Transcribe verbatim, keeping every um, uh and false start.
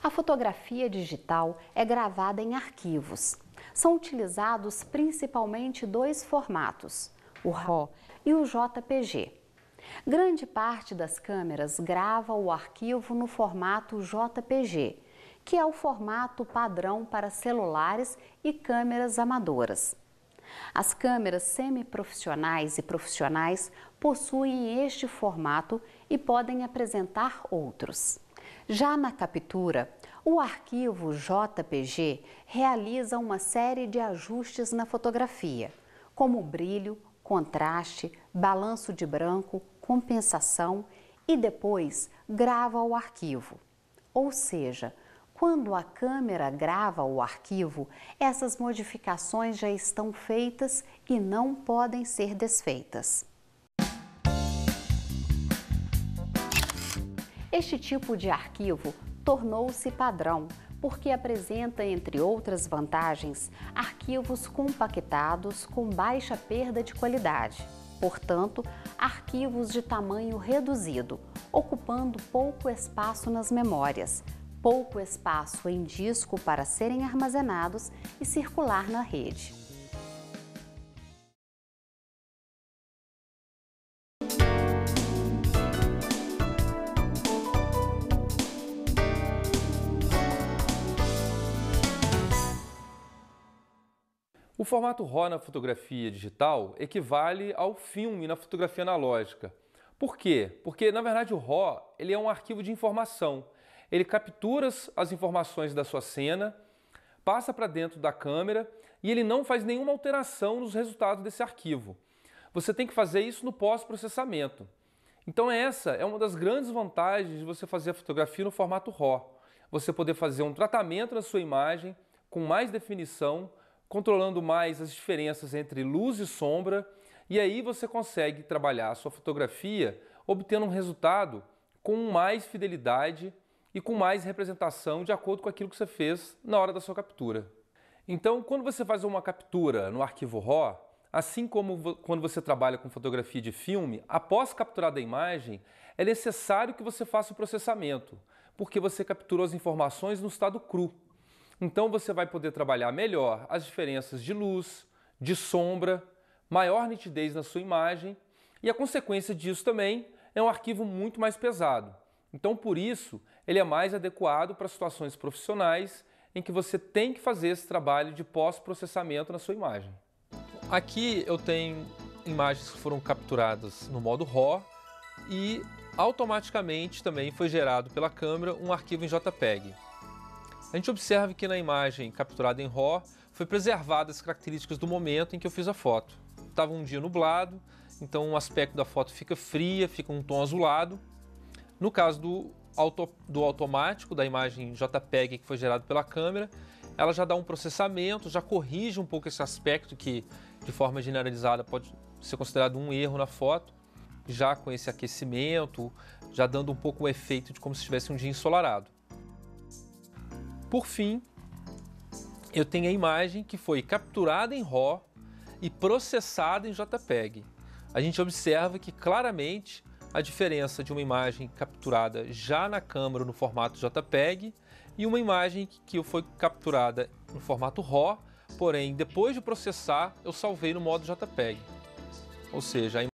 A fotografia digital é gravada em arquivos. São utilizados principalmente dois formatos, o RAW e o J P G. Grande parte das câmeras grava o arquivo no formato J P G, que é o formato padrão para celulares e câmeras amadoras. As câmeras semiprofissionais e profissionais possuem este formato e podem apresentar outros. Já na captura, o arquivo J P G realiza uma série de ajustes na fotografia, como brilho, contraste, balanço de branco, compensação e depois grava o arquivo. Ou seja, quando a câmera grava o arquivo, essas modificações já estão feitas e não podem ser desfeitas. Este tipo de arquivo tornou-se padrão porque apresenta, entre outras vantagens, arquivos compactados com baixa perda de qualidade. Portanto, arquivos de tamanho reduzido, ocupando pouco espaço nas memórias, pouco espaço em disco para serem armazenados e circular na rede. O formato RAW na fotografia digital equivale ao filme na fotografia analógica. Por quê? Porque, na verdade, o RAW ele é um arquivo de informação. Ele captura as informações da sua cena, passa para dentro da câmera e ele não faz nenhuma alteração nos resultados desse arquivo. Você tem que fazer isso no pós-processamento. Então essa é uma das grandes vantagens de você fazer a fotografia no formato RAW. Você poder fazer um tratamento na sua imagem com mais definição, controlando mais as diferenças entre luz e sombra, e aí você consegue trabalhar a sua fotografia obtendo um resultado com mais fidelidade e com mais representação de acordo com aquilo que você fez na hora da sua captura. Então, quando você faz uma captura no arquivo RAW, assim como quando você trabalha com fotografia de filme, após capturada a imagem, é necessário que você faça o processamento, porque você capturou as informações no estado cru. Então você vai poder trabalhar melhor as diferenças de luz, de sombra, maior nitidez na sua imagem e a consequência disso também é um arquivo muito mais pesado. Então por isso ele é mais adequado para situações profissionais em que você tem que fazer esse trabalho de pós-processamento na sua imagem. Aqui eu tenho imagens que foram capturadas no modo RAW e automaticamente também foi gerado pela câmera um arquivo em J P E G. A gente observa que na imagem capturada em RAW foi preservadas as características do momento em que eu fiz a foto. Estava um dia nublado, então o aspecto da foto fica fria, fica um tom azulado. No caso do, auto, do automático, da imagem J P E G que foi gerado pela câmera, ela já dá um processamento, já corrige um pouco esse aspecto que, de forma generalizada, pode ser considerado um erro na foto, já com esse aquecimento, já dando um pouco o efeito de como se tivesse um dia ensolarado. Por fim, eu tenho a imagem que foi capturada em RAW e processada em J P E G. A gente observa que claramente a diferença de uma imagem capturada já na câmera no formato J P E G e uma imagem que foi capturada no formato RAW, porém depois de processar eu salvei no modo J P E G. Ou seja, a